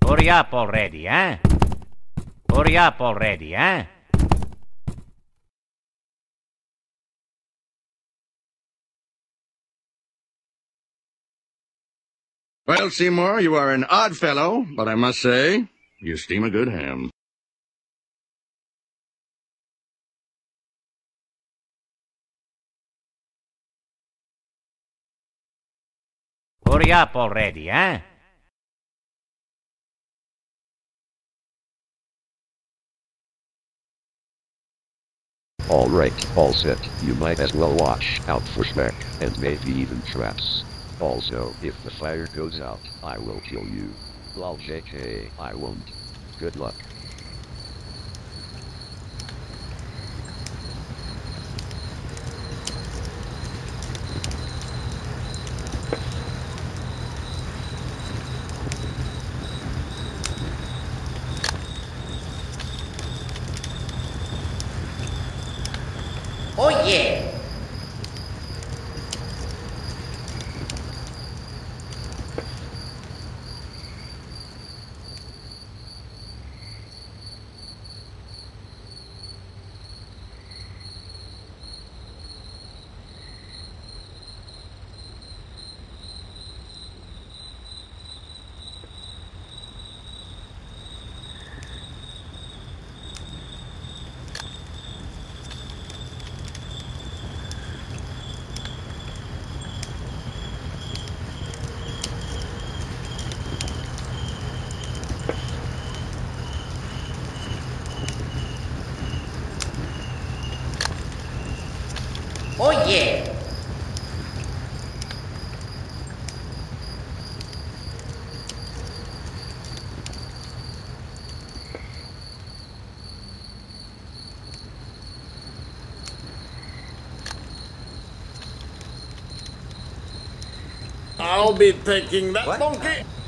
Hurry up already, eh? Hurry up already, eh? Well, Seymour, you are an odd fellow, but I must say, you steam a good ham. Hurry up already, eh? All right, all set. You might as well watch out for smack, and maybe even traps. Also, if the fire goes out, I will kill you. Lol JK, I won't. Good luck. Oh yeah! Oh yeah! I'll be taking that monkey.